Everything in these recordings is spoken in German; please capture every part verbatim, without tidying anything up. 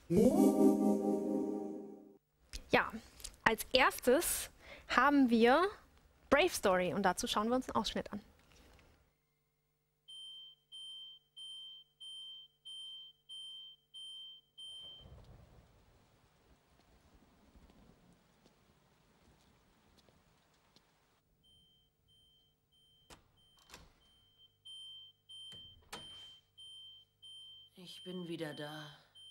Ja, als erstes haben wir Brave Story und dazu schauen wir uns einen Ausschnitt an. Ich bin wieder da.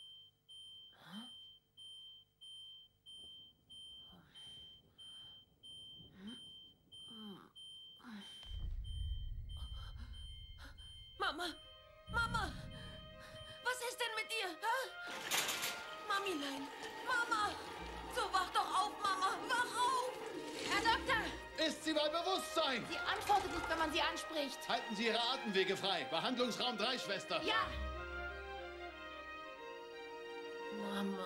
Mama! Mama! Was ist denn mit dir? Hä? Mamilein! Mama! So, wach doch auf, Mama! Wach auf! Herr Doktor! Ist sie bei Bewusstsein? Sie antwortet nicht, wenn man sie anspricht. Halten Sie Ihre Atemwege frei. Behandlungsraum drei, Schwester. Ja! Mama.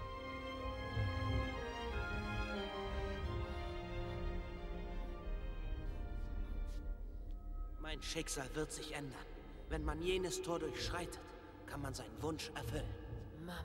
Mein Schicksal wird sich ändern. Wenn man jenes Tor durchschreitet, kann man seinen Wunsch erfüllen. Mama.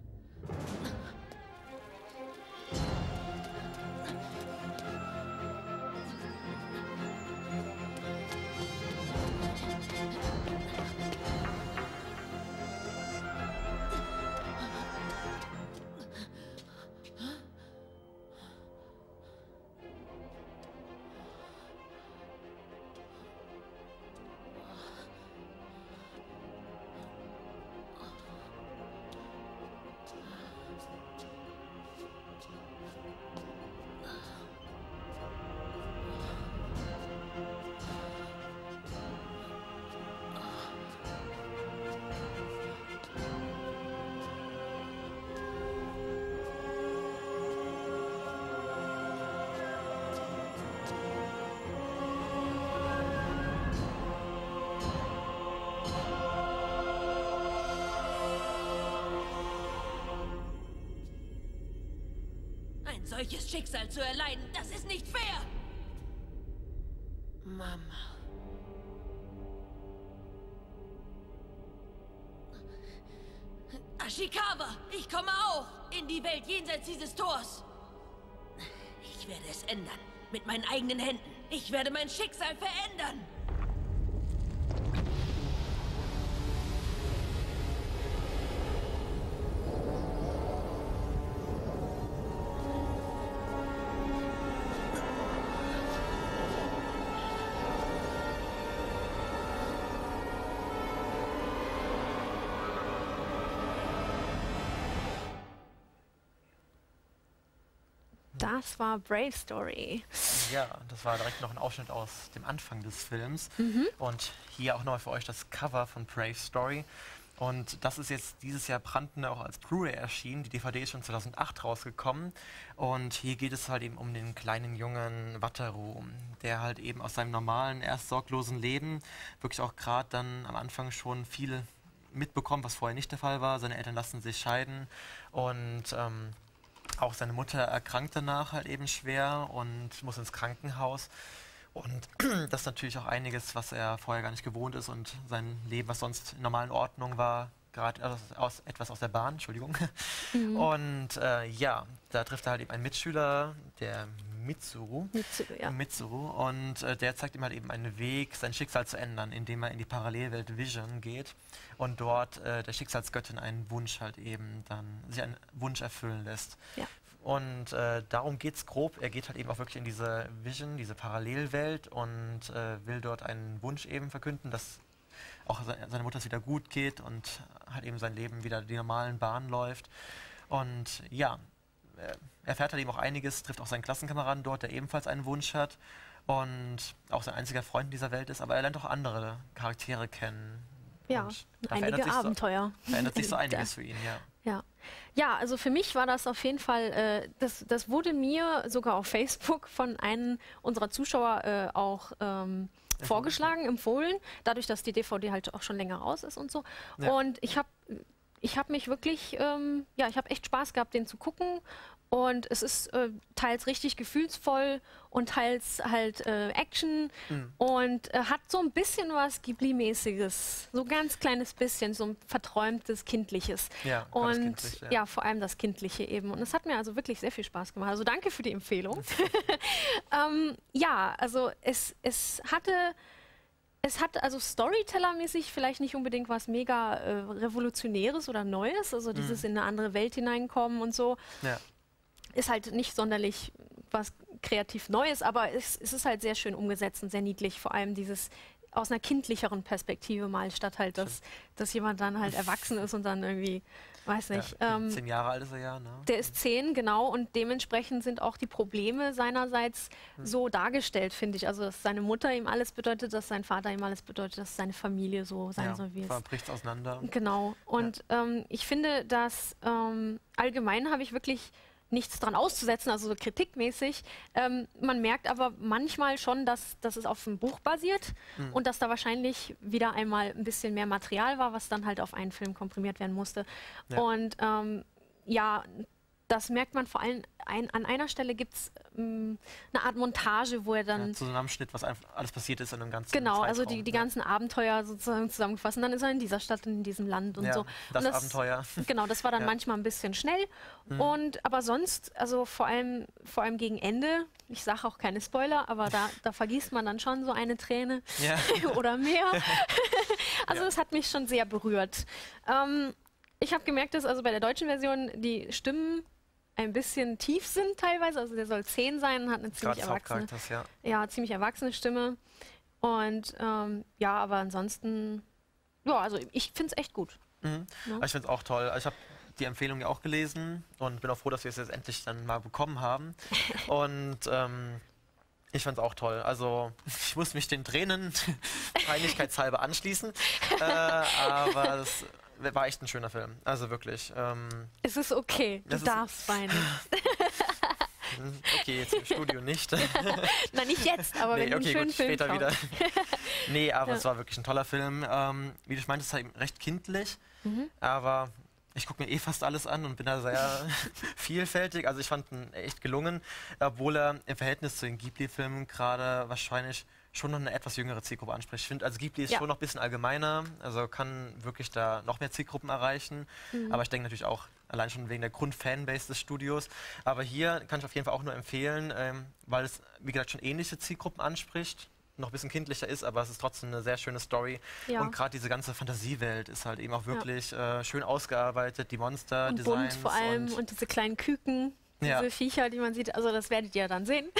Ein solches Schicksal zu erleiden, das ist nicht fair! Mama. Ashikawa, ich komme auch in die Welt jenseits dieses Tors. Ich werde es ändern. Mit meinen eigenen Händen. Ich werde mein Schicksal verändern. Das war Brave Story. Ja, das war direkt noch ein Ausschnitt aus dem Anfang des Films. Mhm. Und hier auch nochmal für euch das Cover von Brave Story. Und das ist jetzt dieses Jahr brandneu auch als Blu-ray erschienen. Die D V D ist schon zweitausendacht rausgekommen. Und hier geht es halt eben um den kleinen Jungen Wataru, der halt eben aus seinem normalen, erst sorglosen Leben wirklich auch gerade dann am Anfang schon viel mitbekommt, was vorher nicht der Fall war. Seine Eltern lassen sich scheiden und ähm, auch seine Mutter erkrankt danach halt eben schwer und muss ins Krankenhaus. Und das ist natürlich auch einiges, was er vorher gar nicht gewohnt ist und sein Leben, was sonst in normalen Ordnung war, gerade aus, aus, etwas aus der Bahn, Entschuldigung. Mhm. Und äh, ja, da trifft er halt eben einen Mitschüler, der Mitsuru. Mitsuru, ja. Mitsuru. Und äh, der zeigt ihm halt eben einen Weg, sein Schicksal zu ändern, indem er in die Parallelwelt Vision geht und dort äh, der Schicksalsgöttin einen Wunsch halt eben dann, sich einen Wunsch erfüllen lässt. Ja. Und äh, darum geht's grob. Er geht halt eben auch wirklich in diese Vision, diese Parallelwelt und äh, will dort einen Wunsch eben verkünden, dass auch se seine Mutter es wieder gut geht und halt eben sein Leben wieder die normalen Bahnen läuft. Und ja, er erfährt halt eben auch einiges, trifft auch seinen Klassenkameraden dort, der ebenfalls einen Wunsch hat und auch sein einziger Freund in dieser Welt ist, aber er lernt auch andere Charaktere kennen. Ja, einige Abenteuer. So, verändert sich so einiges für ihn, ja. Ja. Ja, also für mich war das auf jeden Fall, äh, das, das wurde mir sogar auf Facebook von einem unserer Zuschauer äh, auch ähm, vorgeschlagen, empfohlen, dadurch, dass die D V D halt auch schon länger raus ist und so. Ja. Und ich habe ich habe mich wirklich, ähm, ja, ich habe echt Spaß gehabt, den zu gucken. Und es ist äh, teils richtig gefühlsvoll und teils halt äh, Action Mhm. und äh, hat so ein bisschen was Ghibli-mäßiges. So ein ganz kleines bisschen, so ein verträumtes, kindliches. Ja, ganz Und kindlich, ja. ja. vor allem das Kindliche eben. Und es hat mir also wirklich sehr viel Spaß gemacht. Also danke für die Empfehlung. ähm, ja, also es, es hatte... Es hat also Storyteller-mäßig vielleicht nicht unbedingt was mega äh, Revolutionäres oder Neues, also dieses in eine andere Welt hineinkommen und so, Ja. ist halt nicht sonderlich was kreativ Neues, aber es, es ist halt sehr schön umgesetzt und sehr niedlich, vor allem dieses aus einer kindlicheren Perspektive mal, statt halt, dass, dass jemand dann halt erwachsen ist und dann irgendwie, weiß nicht. Ja, ähm, zehn Jahre alt ist er ja, ne? Der ist zehn, genau, und dementsprechend sind auch die Probleme seinerseits so dargestellt, finde ich. Also, dass seine Mutter ihm alles bedeutet, dass sein Vater ihm alles bedeutet, dass seine Familie so sein Ja, soll, wie es vor bricht's auseinander. Genau. Und ähm, ich finde, dass ähm, allgemein habe ich wirklich nichts dran auszusetzen, also so kritikmäßig. Ähm, man merkt aber manchmal schon, dass, dass es auf einem Buch basiert Mhm. und dass da wahrscheinlich wieder einmal ein bisschen mehr Material war, was dann halt auf einen Film komprimiert werden musste. Ja. Und ähm, ja, das merkt man vor allem, ein, an einer Stelle gibt es ähm, eine Art Montage, wo er dann... Ja, Zusammenschnitt, was einfach alles passiert ist in einem ganzen Genau, Zeitraum. also die, die ja. ganzen Abenteuer sozusagen zusammengefasst. Und dann ist er in dieser Stadt und in diesem Land und Ja, so. das, und Abenteuer. Genau, das war dann Ja. manchmal ein bisschen schnell. Mhm. Und aber sonst, also vor allem, vor allem gegen Ende, ich sage auch keine Spoiler, aber da, da vergießt man dann schon so eine Träne Ja. oder mehr. Also Ja. es hat mich schon sehr berührt. Ähm, ich habe gemerkt, dass also bei der deutschen Version die Stimmen ein bisschen tief sind teilweise. Also der soll zehn sein und hat eine ziemlich Gerade des erwachsene, Hauptcharakters, ja. ja, ziemlich erwachsene Stimme. Und ähm, ja, aber ansonsten, ja, also ich finde es echt gut. Mhm. Ja. Aber ich finde es auch toll. Also ich habe die Empfehlung ja auch gelesen und bin auch froh, dass wir es jetzt endlich dann mal bekommen haben. Und ähm, ich fand es auch toll. Also ich muss mich den Tränen peinlichkeitshalber anschließen. äh, aber es war echt ein schöner Film. Also wirklich. Ähm, Es ist okay, du Das ist- darfst weinen. okay, jetzt im Studio nicht. Nein, nicht jetzt, aber Nee, wenn du okay, einen schönen gut, Film später schaust. wieder. Nee, aber Ja. es war wirklich ein toller Film. Ähm, wie du meintest, halt recht kindlich, Mhm. aber ich gucke mir eh fast alles an und bin da sehr vielfältig. Also ich fand ihn echt gelungen, obwohl er im Verhältnis zu den Ghibli-Filmen gerade wahrscheinlich schon noch eine etwas jüngere Zielgruppe anspricht. Ich finde, also Ghibli ist Ja. schon noch ein bisschen allgemeiner, also kann wirklich da noch mehr Zielgruppen erreichen. Mhm. Aber ich denke natürlich auch allein schon wegen der Grundfanbase des Studios. Aber hier kann ich auf jeden Fall auch nur empfehlen, ähm, weil es, wie gesagt, schon ähnliche Zielgruppen anspricht. Noch ein bisschen kindlicher ist, aber es ist trotzdem eine sehr schöne Story. Ja. Und gerade diese ganze Fantasiewelt ist halt eben auch wirklich äh, schön ausgearbeitet. Die Monster, Und Designs bunt vor allem und, und diese kleinen Küken, diese Ja. Viecher, die man sieht, also das werdet ihr dann sehen.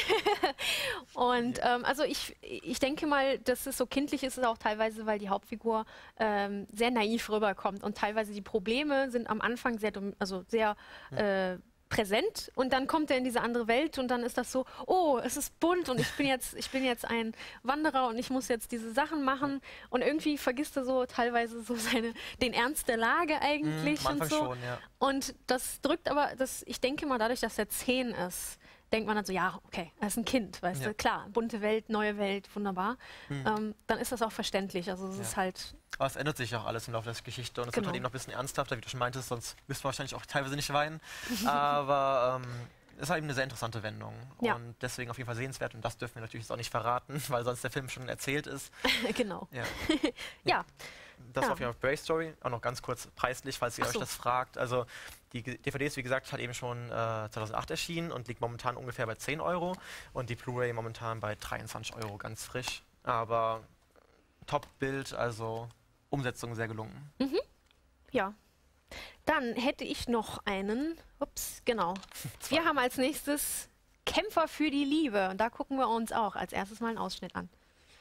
Und ähm, also ich, ich denke mal, dass es so kindlich ist, ist auch teilweise, weil die Hauptfigur ähm, sehr naiv rüberkommt und teilweise die Probleme sind am Anfang sehr, dom- also sehr äh, präsent und dann kommt er in diese andere Welt und dann ist das so, oh, es ist bunt und ich bin jetzt, ich bin jetzt ein Wanderer und ich muss jetzt diese Sachen machen und irgendwie vergisst er so teilweise so seine, den Ernst der Lage Mhm, eigentlich am und Anfang so. schon, ja. Und das drückt aber, das, ich denke mal, dadurch, dass er zehn ist, denkt man dann so, ja, okay, er ist ein Kind, weißt Ja. du, klar, bunte Welt, neue Welt, wunderbar. Mhm. Ähm, dann ist das auch verständlich. Also es Ja. ist halt, Aber es ändert sich auch alles im Laufe der Geschichte und es Genau. wird halt eben noch ein bisschen ernsthafter, wie du schon meintest, sonst müssten wir wahrscheinlich auch teilweise nicht weinen. Aber ähm, es ist halt eben eine sehr interessante Wendung Ja. und deswegen auf jeden Fall sehenswert und das dürfen wir natürlich jetzt auch nicht verraten, weil sonst der Film schon erzählt ist. genau. Ja. Ja, Das Ja. war auf jeden Fall Brave Story. Auch noch ganz kurz preislich, falls ihr Ach euch so. das fragt. Also die G- D V D ist, wie gesagt, halt eben schon äh, zweitausendacht erschienen und liegt momentan ungefähr bei zehn Euro. Und die Blu-ray momentan bei dreiundzwanzig Euro, ganz frisch. Aber Top-Bild, also Umsetzung sehr gelungen. ja. Dann hätte ich noch einen, ups, genau. Wir haben als nächstes Kämpfer für die Liebe. Und da gucken wir uns auch als erstes mal einen Ausschnitt an.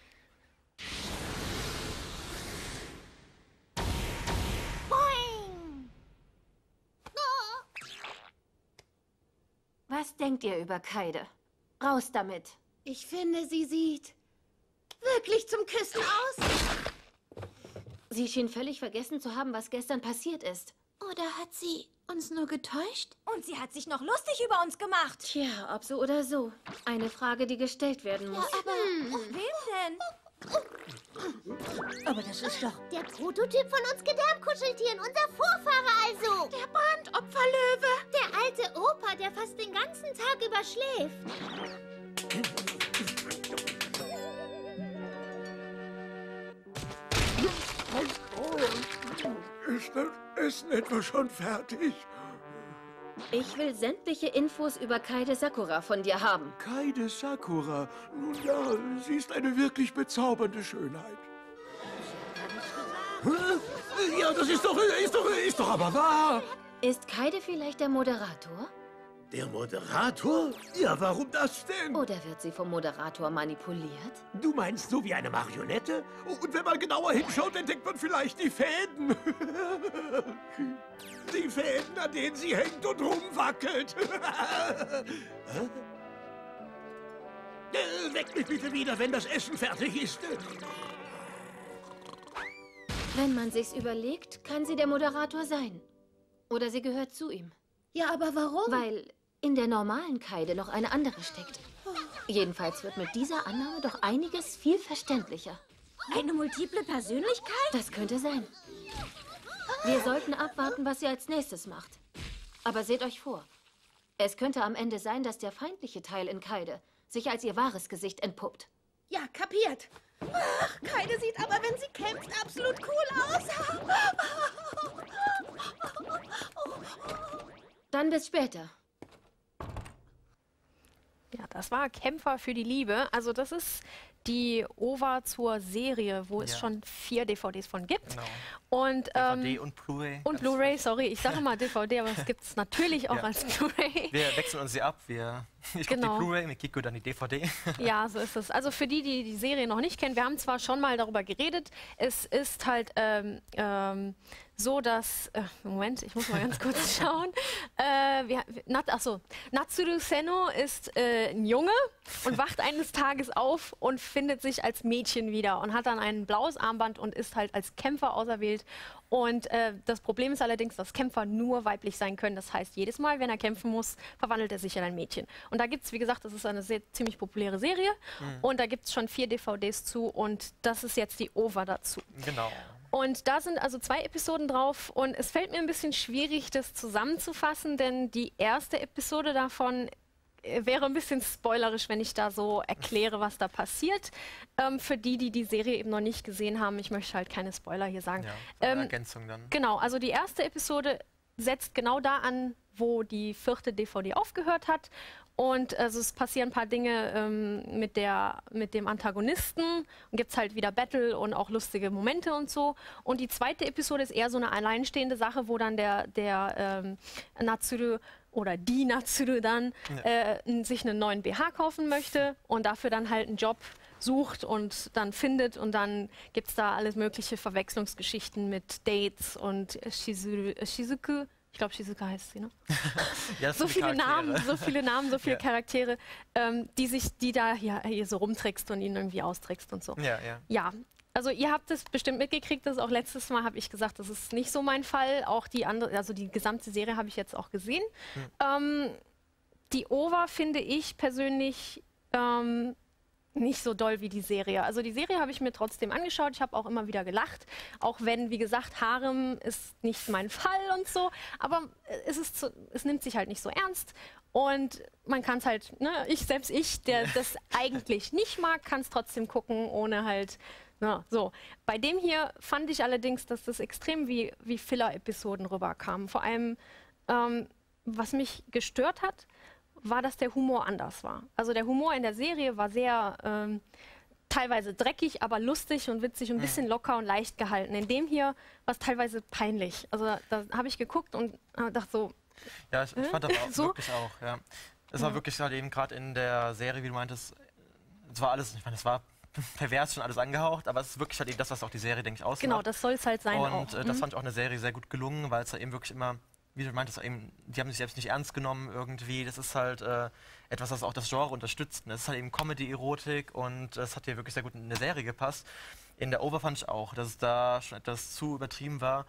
Was denkt ihr über Kaide? Raus damit. Ich finde, sie sieht wirklich zum Küssen aus. Sie schien völlig vergessen zu haben, was gestern passiert ist. Oder hat sie uns nur getäuscht? Und sie hat sich noch lustig über uns gemacht. Tja, ob so oder so. Eine Frage, die gestellt werden muss. Aber wem denn? Aber das ist doch... Der Prototyp von uns Gedärmkuscheltieren, unser Vorfahre also. Der Brandopferlöwe. Der alte Opa, der fast den ganzen Tag überschläft. Ist das Essen etwa schon fertig? Ich will sämtliche Infos über Kaede Sakura von dir haben. Kaede Sakura. Nun ja, sie ist eine wirklich bezaubernde Schönheit. Ja, das ist doch, ist doch, ist doch aber wahr. Ist Kaede vielleicht der Moderator? Der Moderator? Ja, warum das denn? Oder wird sie vom Moderator manipuliert? Du meinst so wie eine Marionette? Und wenn man genauer hinschaut, entdeckt man vielleicht die Fäden. Die Fäden, an denen sie hängt und rumwackelt. Äh, Weck mich bitte wieder, wenn das Essen fertig ist. Wenn man sich's überlegt, kann sie der Moderator sein. Oder sie gehört zu ihm. Ja, aber warum? Weil in der normalen Kaede noch eine andere steckt. Jedenfalls wird mit dieser Annahme doch einiges viel verständlicher. Eine multiple Persönlichkeit? Das könnte sein. Wir sollten abwarten, was sie als nächstes macht. Aber seht euch vor. Es könnte am Ende sein, dass der feindliche Teil in Kaede sich als ihr wahres Gesicht entpuppt. Ja, kapiert. Ach, Kaede sieht aber, wenn sie kämpft, absolut cool aus. Dann bis später. Ja, das war Kämpfer für die Liebe. Also das ist die O V A zur Serie, wo es Ja. schon vier D V Ds von gibt. Genau. Und, D V D ähm, und Blu-ray. und Blu-ray, sorry, ich sage immer D V D, aber es gibt es natürlich auch Ja. als Blu-ray. Wir wechseln uns sie ab. Wir, ich Genau. gucke die Blu-ray, mit Kiko dann die D V D. Ja, so ist es. Also für die, die die Serie noch nicht kennen, wir haben zwar schon mal darüber geredet, es ist halt ähm, ähm, so, dass, äh, Moment, ich muss mal ganz kurz schauen. Äh, wir, Nat, achso, Natsuru Seno ist äh, ein Junge und wacht eines Tages auf und findet sich als Mädchen wieder und hat dann ein blaues Armband und ist halt als Kämpfer auserwählt. Und äh, das Problem ist allerdings, dass Kämpfer nur weiblich sein können. Das heißt, jedes Mal, wenn er kämpfen muss, verwandelt er sich in ein Mädchen. Und da gibt es, wie gesagt, das ist eine sehr, ziemlich populäre Serie. Mhm. Und da gibt es schon vier D V Ds zu. Und das ist jetzt die O V A dazu. Genau. Und da sind also zwei Episoden drauf. Und es fällt mir ein bisschen schwierig, das zusammenzufassen, denn die erste Episode davon äh, wäre ein bisschen spoilerisch, wenn ich da so erkläre, was da passiert. Ähm, für die, die die Serie eben noch nicht gesehen haben, ich möchte halt keine Spoiler hier sagen. Ja, eine Ähm, Ergänzung dann. Genau, also die erste Episode setzt genau da an, wo die vierte D V D aufgehört hat. Und also es passieren ein paar Dinge ähm, mit, der, mit dem Antagonisten. Und gibt es halt wieder Battle und auch lustige Momente und so. Und die zweite Episode ist eher so eine alleinstehende Sache, wo dann der, der ähm, Natsuru oder die Natsuru dann Ja. äh, n- sich einen neuen B H kaufen möchte und dafür dann halt einen Job sucht und dann findet. Und dann gibt es da alles mögliche Verwechslungsgeschichten mit Dates und Shizuru, äh, Shizuku. Ich glaube, Shizuka heißt sie, ne? Ja, das So sind die viele Charaktere. Namen, so viele Namen, so viele Ja. Charaktere, ähm, die sich, die da hier, hier so rumtrickst und ihn irgendwie austrickst und so. Ja, ja. Ja, also ihr habt es bestimmt mitgekriegt, dass auch letztes Mal habe ich gesagt, das ist nicht so mein Fall. Auch die andere, also die gesamte Serie habe ich jetzt auch gesehen. Ähm, die O V A finde ich persönlich ähm, nicht so doll wie die Serie. Also die Serie habe ich mir trotzdem angeschaut. Ich habe auch immer wieder gelacht. Auch wenn, wie gesagt, Harem ist nicht mein Fall und so. Aber es, ist so, es nimmt sich halt nicht so ernst. Und man kann es halt, ne, ich, selbst ich, der das eigentlich nicht mag, kann es trotzdem gucken, ohne halt, na, so. Bei dem hier fand ich allerdings, dass das extrem wie, wie Filler-Episoden rüberkam. Vor allem, ähm, was mich gestört hat, war, dass der Humor anders war. Also der Humor in der Serie war sehr ähm, teilweise dreckig, aber lustig und witzig und ein bisschen locker und leicht gehalten. In dem hier war es teilweise peinlich. Also da, da habe ich geguckt und äh, dachte so, Ja, ich, ich fand das auch, So? wirklich auch, ja. Es war Ja. wirklich halt eben gerade in der Serie, wie du meintest, es war alles, ich meine, es war pervers schon alles angehaucht, aber es ist wirklich halt eben das, was auch die Serie, denke ich, ausmacht. genau, das soll es halt sein Und auch. äh, das Mhm. fand ich auch eine Serie sehr gut gelungen, weil es da eben wirklich immer, wie du meintest, eben, die haben sich selbst nicht ernst genommen irgendwie. Das ist halt äh, etwas, was auch das Genre unterstützt. Und das ist halt eben Comedy-Erotik und es hat hier wirklich sehr gut in eine Serie gepasst. In der O V A fand ich auch, dass es da schon etwas zu übertrieben war.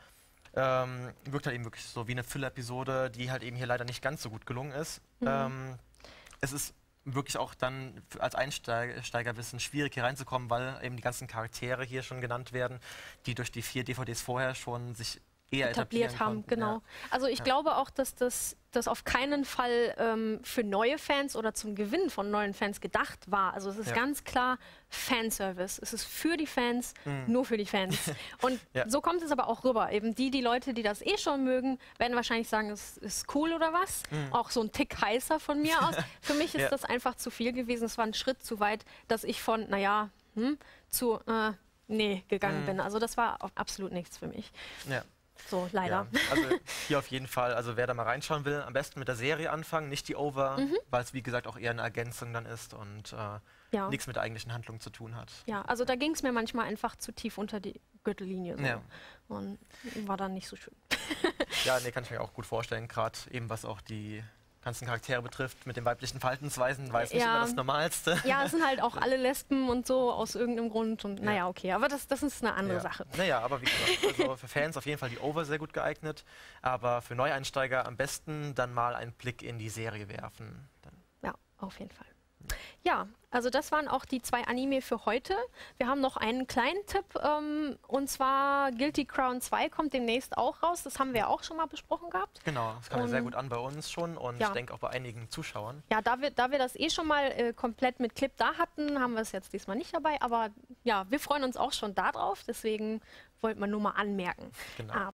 Ähm, wirkt halt eben wirklich so wie eine Filler-Episode, die halt eben hier leider nicht ganz so gut gelungen ist. Mhm. Ähm, es ist wirklich auch dann f- als Einsteiger ein bisschen schwierig hier reinzukommen, weil eben die ganzen Charaktere hier schon genannt werden, die durch die vier D V Ds vorher schon sich eher etabliert etablieren haben, konnten. genau. Ja. Also ich Ja. glaube auch, dass das, das auf keinen Fall ähm, für neue Fans oder zum Gewinn von neuen Fans gedacht war. Also es ist Ja. ganz klar Fanservice. Es ist für die Fans, Mhm. nur für die Fans. Und Ja. so kommt es aber auch rüber. Eben die, die Leute, die das eh schon mögen, werden wahrscheinlich sagen, es ist cool oder was. Mhm. Auch so ein Tick heißer von mir aus. Für mich ist Ja. das einfach zu viel gewesen. Es war ein Schritt zu weit, dass ich von, naja, hm, zu, äh, nee, gegangen Mhm. bin. Also das war auch absolut nichts für mich. Ja. So, leider. Ja, also hier auf jeden Fall, also wer da mal reinschauen will, am besten mit der Serie anfangen, nicht die Over, Mhm. weil es wie gesagt auch eher eine Ergänzung dann ist und äh, Ja. nichts mit der eigentlichen Handlung zu tun hat. Ja, also da ging es mir manchmal einfach zu tief unter die Gürtellinie. So. Ja. Und war dann nicht so schön. Ja, nee, kann ich mir auch gut vorstellen, gerade eben was auch die ganzen Charaktere betrifft, mit den weiblichen Verhaltensweisen, war jetzt nicht Ja. immer das Normalste. Ja, es sind halt auch alle Lesben und so aus irgendeinem Grund. Und Ja. naja, okay, aber das, das ist eine andere Ja. Sache. Naja, aber wie gesagt, also für Fans auf jeden Fall die Over sehr gut geeignet, aber für Neueinsteiger am besten dann mal einen Blick in die Serie werfen. Dann, Ja, auf jeden Fall. Ja, also das waren auch die zwei Anime für heute. Wir haben noch einen kleinen Tipp, ähm, und zwar Guilty Crown zwei kommt demnächst auch raus. Das haben wir auch schon mal besprochen gehabt. genau, das kam ja Und- sehr gut an bei uns schon und Ja. ich denke auch bei einigen Zuschauern. Ja, da wir, da wir das eh schon mal äh, komplett mit Clip da hatten, haben wir es jetzt diesmal nicht dabei. Aber ja, wir freuen uns auch schon darauf. Deswegen wollten wir nur mal anmerken. Genau. Ah,